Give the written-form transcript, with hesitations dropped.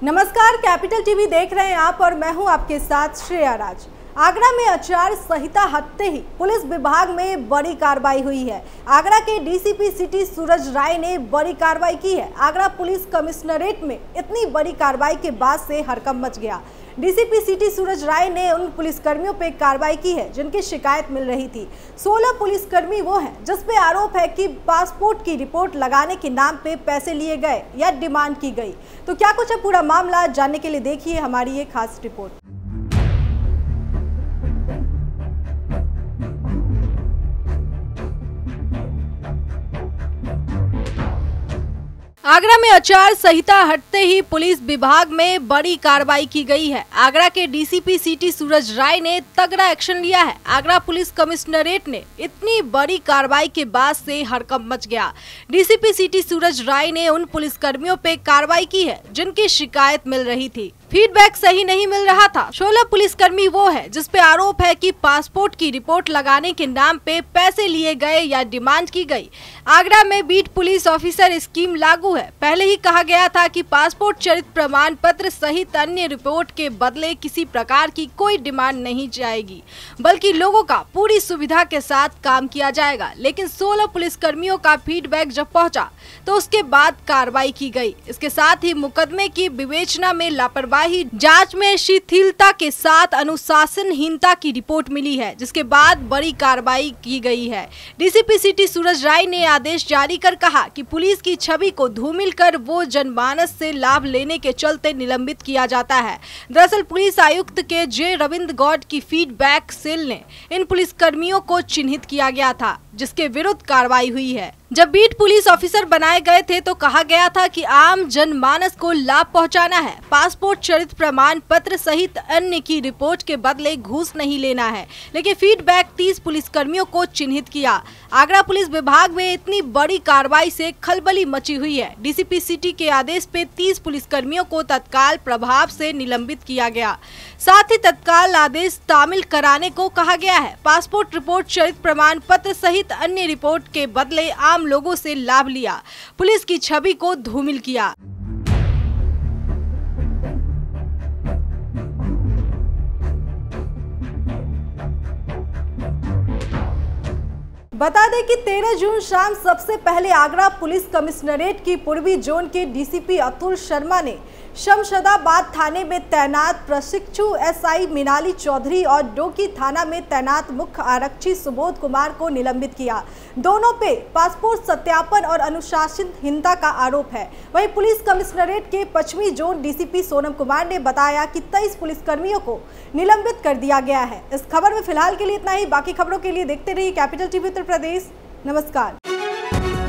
नमस्कार, capital TV देख रहे हैं आप और मैं हूं आपके साथ श्रेया राज। आगरा में आचार संहिता हटते ही पुलिस विभाग में बड़ी कार्रवाई हुई है। आगरा के डीसीपी सिटी सूरज राय ने बड़ी कार्रवाई की है। आगरा पुलिस कमिश्नरेट में इतनी बड़ी कार्रवाई के बाद से हड़कंप मच गया। डीसीपी सिटी सूरज राय ने उन पुलिसकर्मियों पे कार्रवाई की है जिनकी शिकायत मिल रही थी। 16 पुलिसकर्मी वो हैं जिस पे आरोप है कि पासपोर्ट की रिपोर्ट लगाने के नाम पे पैसे लिए गए या डिमांड की गई। तो क्या कुछ है पूरा मामला, जानने के लिए देखिए हमारी ये खास रिपोर्ट। आगरा में आचार संहिता हटते ही पुलिस विभाग में बड़ी कार्रवाई की गई है। आगरा के डीसीपी सिटी सूरज राय ने तगड़ा एक्शन लिया है। आगरा पुलिस कमिश्नरेट ने इतनी बड़ी कार्रवाई के बाद से हड़कंप मच गया। डीसीपी सिटी सूरज राय ने उन पुलिसकर्मियों पे कार्रवाई की है जिनकी शिकायत मिल रही थी। फीडबैक सही नहीं मिल रहा था। 16 पुलिसकर्मी वो है जिस पे आरोप है कि पासपोर्ट की रिपोर्ट लगाने के नाम पे पैसे लिए गए या डिमांड की गई। आगरा में बीट पुलिस ऑफिसर स्कीम लागू है। पहले ही कहा गया था कि पासपोर्ट चरित्र प्रमाण पत्र सहित अन्य रिपोर्ट के बदले किसी प्रकार की कोई डिमांड नहीं जाएगी, बल्कि लोगों का पूरी सुविधा के साथ काम किया जाएगा। लेकिन 16 पुलिसकर्मियों का फीडबैक जब पहुंचा तो उसके बाद कार्रवाई की गई। इसके साथ ही मुकदमे की विवेचना में लापरवाही, जांच में शिथिलता के साथ अनुशासनहीनता की रिपोर्ट मिली है, जिसके बाद बड़ी कार्रवाई की गई है। डीसीपी सिटी सूरज राय ने आदेश जारी कर कहा कि पुलिस की छवि को धूमिल कर वो जनमानस से लाभ लेने के चलते निलंबित किया जाता है। दरअसल पुलिस आयुक्त के जे रविंद्र गौड़ की फीडबैक सेल ने इन पुलिसकर्मियों को चिन्हित किया गया था, जिसके विरुद्ध कार्रवाई हुई है। जब बीट पुलिस ऑफिसर बनाए गए थे तो कहा गया था कि आम जनमानस को लाभ पहुंचाना है, पासपोर्ट चरित्र प्रमाण पत्र सहित अन्य की रिपोर्ट के बदले घूस नहीं लेना है। लेकिन फीडबैक 30 पुलिसकर्मियों को चिन्हित किया। आगरा पुलिस विभाग में इतनी बड़ी कार्रवाई से खलबली मची हुई है। डीसीपी सिटी के आदेश पे 30 पुलिसकर्मियों को तत्काल प्रभाव से निलंबित किया गया। साथ ही तत्काल आदेश तामील कराने को कहा गया है। पासपोर्ट रिपोर्ट चरित्र प्रमाण पत्र सहित अन्य रिपोर्ट के बदले आम लोगों से लाभ लिया, पुलिस की छवि को धूमिल किया। बता दें कि 13 जून शाम सबसे पहले आगरा पुलिस कमिश्नरेट की पूर्वी जोन के डीसीपी अतुल शर्मा ने शमशदाबाद थाने में तैनात प्रशिक्षु एसआई मीनाली चौधरी और डोकी थाना में तैनात मुख्य आरक्षी सुबोध कुमार को निलंबित किया। दोनों पे पासपोर्ट सत्यापन और अनुशासनहीनता का आरोप है। वहीं पुलिस कमिश्नरेट के पश्चिमी जोन डीसीपी सोनम कुमार ने बताया कि 23 पुलिसकर्मियों को निलंबित कर दिया गया है। इस खबर में फिलहाल के लिए इतना ही। बाकी खबरों के लिए देखते रहिए कैपिटल टीवी उत्तर प्रदेश। नमस्कार।